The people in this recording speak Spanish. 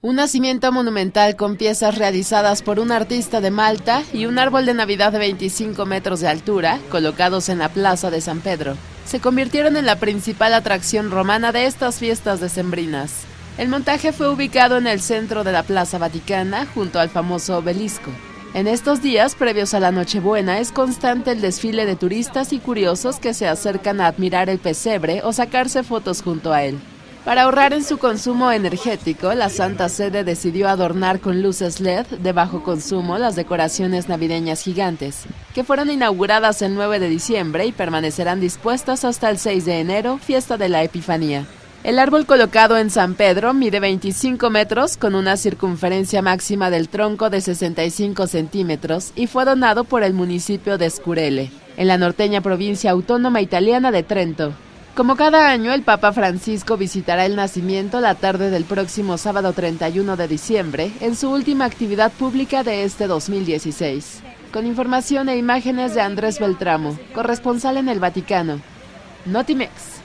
Un nacimiento monumental con piezas realizadas por un artista de Malta y un árbol de Navidad de 25 metros de altura, colocados en la plaza de San Pedro, se convirtieron en la principal atracción romana de estas fiestas decembrinas. El montaje fue ubicado en el centro de la Plaza Vaticana, junto al famoso obelisco. En estos días, previos a la Nochebuena, es constante el desfile de turistas y curiosos que se acercan a admirar el pesebre o sacarse fotos junto a él. Para ahorrar en su consumo energético, la Santa Sede decidió adornar con luces LED de bajo consumo las decoraciones navideñas gigantes, que fueron inauguradas el 9 de diciembre y permanecerán dispuestas hasta el 6 de enero, fiesta de la Epifanía. El árbol colocado en San Pedro mide 25 metros con una circunferencia máxima del tronco de 65 centímetros y fue donado por el municipio de Scurele, en la norteña provincia autónoma italiana de Trento. Como cada año, el Papa Francisco visitará el nacimiento la tarde del próximo sábado 31 de diciembre, en su última actividad pública de este 2016. Con información e imágenes de Andrés Beltramo, corresponsal en el Vaticano. Notimex.